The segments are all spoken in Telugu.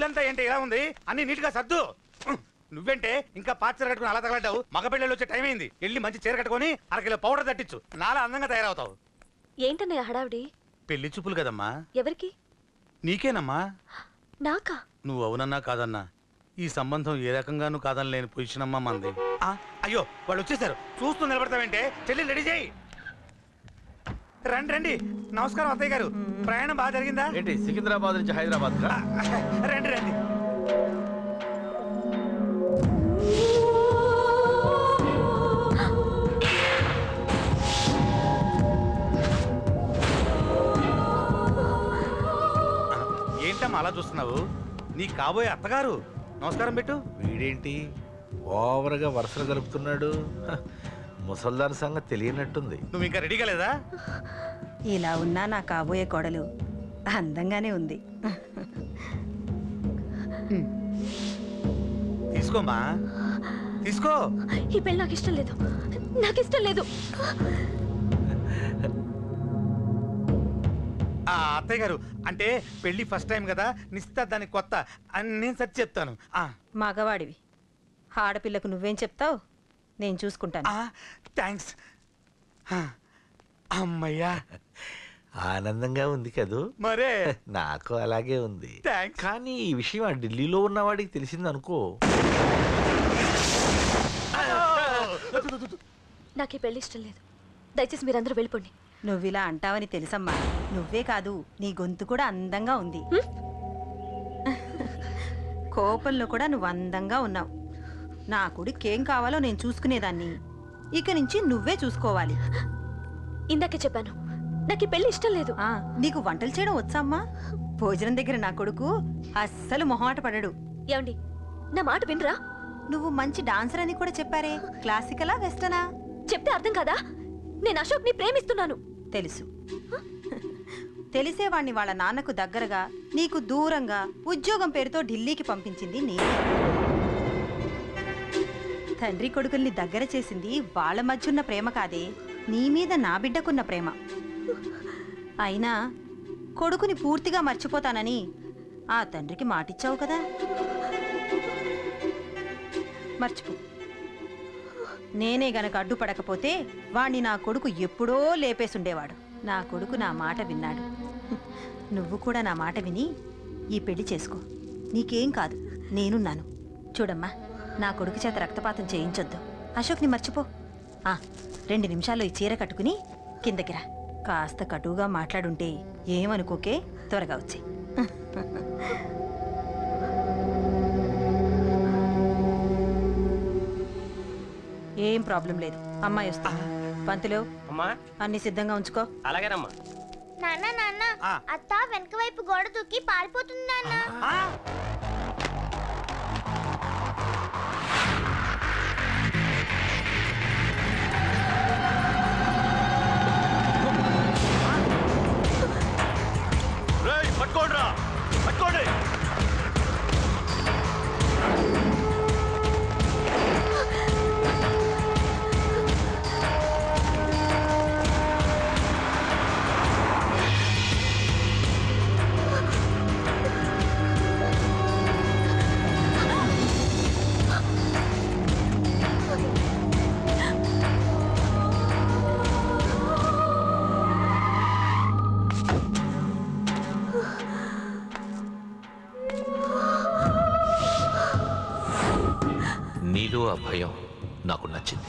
ఇల్లంతా ఏంటి ఇలా ఉంది, అన్ని నీట్ గా సర్దు. నువ్వేంటే ఇంకా పాత చీర కట్టుకుని అలా తగలడ్డావు? మగ పెళ్ళిళ్ళు వచ్చే టైం అయింది. వెళ్ళి మంచి చీర కట్టుకొని అరకిలో పౌడర్ తట్టించు, నాలా అందంగా తయారవుతావు. ఏంటన్నయ్య హడావిడి? పెళ్లి చూపులు కదమ్మా. ఎవరికి? నీకేనమ్మా. నాకా? నువ్వు అవునన్నా కాదన్నా ఈ సంబంధం ఏ రకంగానూ కాదని లేని పొజిషన్ అమ్మా మంది. అయ్యో వాళ్ళు వచ్చేసారు, చూస్తూ నిలబడతావేంటే? చెల్లి రెడీ చేయి. రండి రండి. నమస్కారం అత్తయ్య గారు, ప్రయాణం బాగా జరిగిందా? ఏంటి సికింద్రాబాద్ నుంచి హైదరాబాద్? రండి రండి. ఏంటమ్మా అలా చూస్తున్నావు? నీ కాబోయే అత్తగారు. నమస్కారం పెట్టు. వీడేంటి ఓవర్గా వరుసలు గలుపుతున్నాడు? ముసల్దాన్ సంగతి తెలియనట్టుంది. నువ్వు ఇంకా రెడీగా లేదా? ఇలా ఉన్నా నా కాబోయే కోడలు అందంగానే ఉంది. తీసుకోమ్మా తీసుకో. ఈ పెళ్ళి నాకు ఇష్టం లేదు, నాకు ఇష్టం లేదు. అత్తయ్య గారు, అంటే పెళ్లి ఫస్ట్ టైం కదా, నిశ్చితార్థానికి కొత్త అని నేను సరి చెప్తాను. మగవాడివి, ఆడపిల్లకు నువ్వేం చెప్తావు? నేను చూసుకుంటాను. థ్యాంక్స్. అమ్మయ్యా, ఆనందంగా ఉంది కదూ? మరే నాకు అలాగే ఉంది. కానీ ఈ విషయం ఆ ఢిల్లీలో ఉన్నవాడికి తెలిసింది అనుకో. నాకు ఈ పెళ్లి ఇష్టం లేదు, దయచేసి మీరందరూ వెళ్ళిపోండి. నువ్విలా అంటావని తెలుసమ్మా. నువ్వే కాదు, నీ గొంతు కూడా అందంగా ఉంది. కోపంలో కూడా నువ్వు అందంగా ఉన్నావు. నా కొడుకేం కావాలో నేను చూసుకునేదాన్ని, ఇక నుంచి నువ్వే చూసుకోవాలి. ఇందాకే చెప్పాను, నాకు ఈ పెళ్లి ఇష్టం లేదు. నీకు వంటలు చేయడం వచ్చామ్మా? భోజనం దగ్గర నా కొడుకు అస్సలు మొహమాట పడడు. ఏమండి, నా మాట వినరా? నువ్వు మంచి డాన్సర్ అని కూడా చెప్పారే, క్లాసికలా వెస్టర్నా? చెప్తే అర్థం కాదా? నేను అశోక్ ని ప్రేమిస్తున్నాను. తెలుసు. తెలిసేవాణ్ణి వాళ్ళ నాన్నకు దగ్గరగా, నీకు దూరంగా ఉద్యోగం పేరుతో ఢిల్లీకి పంపించింది నేనే. తండ్రి కొడుకుల్ని దగ్గర చేసింది వాళ్ళ మధ్యున్న ప్రేమ కాదే, నీ మీద నా బిడ్డకున్న ప్రేమ. అయినా కొడుకుని పూర్తిగా మర్చిపోతానని ఆ తండ్రికి మాటిచ్చావు కదా, మర్చిపో. నేనే గనక అడ్డుపడకపోతే వాణ్ణి నా కొడుకు ఎప్పుడో లేపేసుండేవాడు. నా కొడుకు నా మాట విన్నాడు. నువ్వు కూడా నా మాట విని ఈ పెళ్లి చేసుకో. నీకేం కాదు, నేనున్నాను. చూడమ్మా, నా కొడుకు చేత రక్తపాతం చేయించొద్దు. అశోక్ని మర్చిపో. 2 నిమిషాల్లో ఈ చీర కట్టుకుని కిందకి రా. కాస్త కటువుగా మాట్లాడుంటే ఏమనుకోకే, త్వరగా వచ్చి. ఏం ప్రాబ్లం లేదు, అమ్మాయి వస్తా. పంతులు, అన్ని సిద్ధంగా ఉంచుకో. అలాగేనమ్మా. నాన్న నాన్న, అత్త వెనక వైపు గోడ దూకి పారిపోతుంది నాన్న. పట్టుకోండి, పట్టుకోండి. నీలో ఆ భయం నాకు నచ్చింది.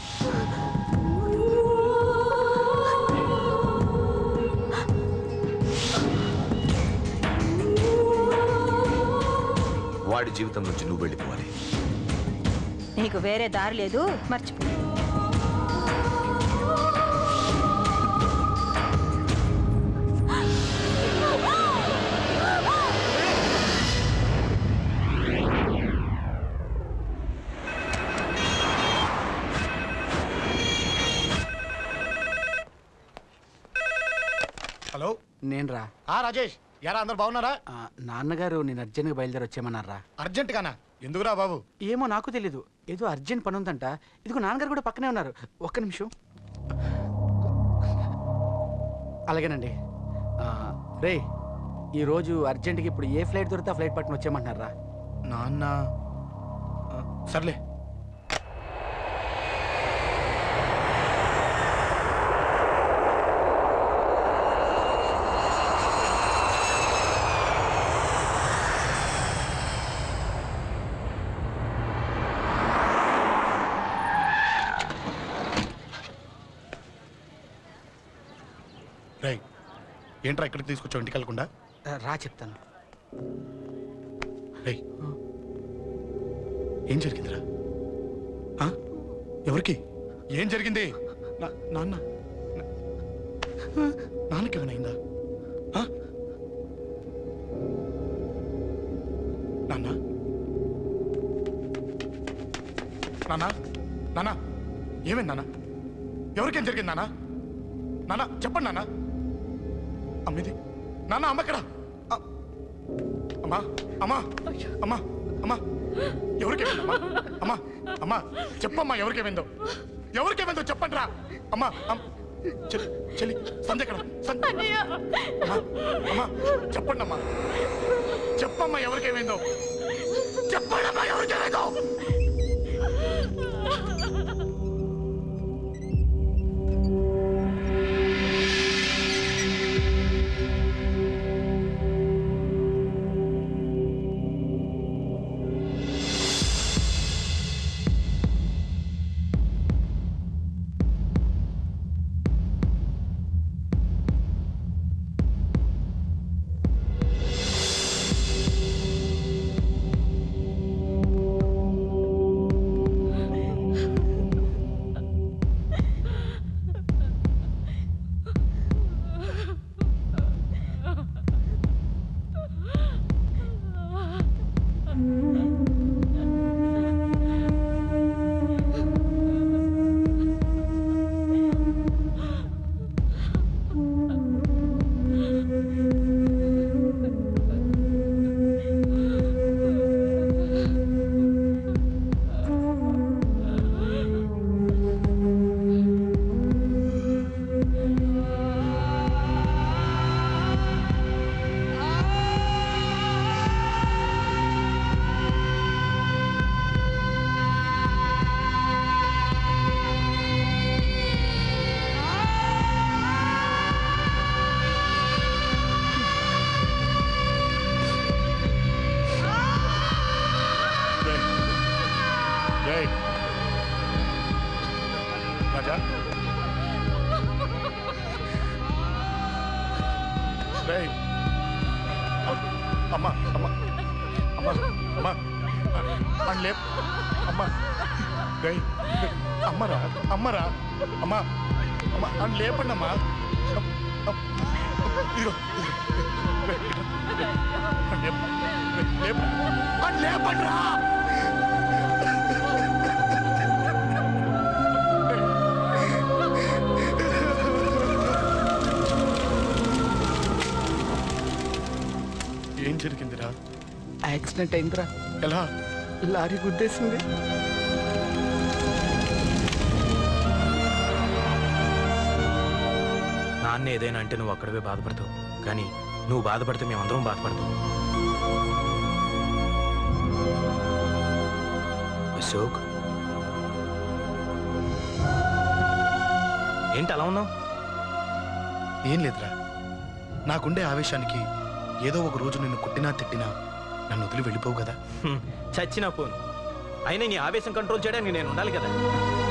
వాడి జీవితం నుంచి నువ్వు వెళ్ళిపోవాలి. నీకు వేరే దారి లేదు, మర్చిపో. హలో, నేను రా. రాజేష్, ఎలా అందరు బాగున్నారా? నాన్నగారు నేను అర్జెంట్గా బయలుదేరి వచ్చేయమన్నారా. అర్జెంట్ గానా? ఎందుకురా బాబు? ఏమో నాకు తెలీదు, ఏదో అర్జెంట్ పని ఉందంట. ఇదిగో నాన్నగారు కూడా పక్కనే ఉన్నారు. ఒక్క నిమిషం. అలాగేనండి. రే, ఈరోజు అర్జెంట్గా ఇప్పుడు ఏ ఫ్లైట్ దొరికితే ఆ ఫ్లైట్ పట్టుకుని వచ్చేయమంటున్నారా. నాన్న సర్లే. రై ఏంట్రా ఇక్కడికి తీసుకొచ్చావు ఇంటికి వెళ్ళకుండా? రా చెప్తాను. రై ఏం జరిగిందిరా? ఎవరికి ఏం జరిగింది? నాన్న నాన్నకేమైనా నాన్న నాన్న నాన్న ఏమైంది నాన్న? ఎవరికేం జరిగింది నాన్న? నాన్న చెప్పండి నాన్న. అమ్మిది నాన్న అమ్మక్కడ. అమ్మా అమ్మా అమ్మా అమ్మా ఎవరికేమైందమ్మా? అమ్మా అమ్మా చెప్పమ్మా ఎవరికేమైందో? ఎవరికేమైందో చెప్పండి రా. అమ్మా చెల్లి సంధ్య ఎక్కడ? అమ్మా అమ్మా చెప్పండి అమ్మా. చెప్పమ్మా ఎవరికేమైందో? చెప్పండి అమ్మా ఎవరికేమైందో? రాజా అమ్మా అమ్మా అమ్మా అమ్మా అని లేప్ అమ్మా గై అమ్మరా అమ్మరా అమ్మా అమ్మా అని లేపండి అమ్మా. ఇదిగో అని లేపండి రా. ఏం జరిగిందిరా? యాక్సిడెంట్ అయిందిరా. ఎలా? లారీ గుద్దేసింది. నాన్న ఏదైనా అంటే నువ్వు అక్కడవే బాధపడతావు, కానీ నువ్వు బాధపడితే మేమందరం బాధపడతాం. అశోక్ ఏంటి అలా ఉన్నావు? ఏం లేదురా, నాకుండే ఆవేశానికి ఏదో ఒక రోజు నిన్ను కొట్టినా తిట్టినా నన్ను వదిలి వెళ్ళిపోవు కదా. చచ్చినా పోను, అయినా నీ ఆవేశం కంట్రోల్ చేయడానికి నేను ఉండాలి కదా.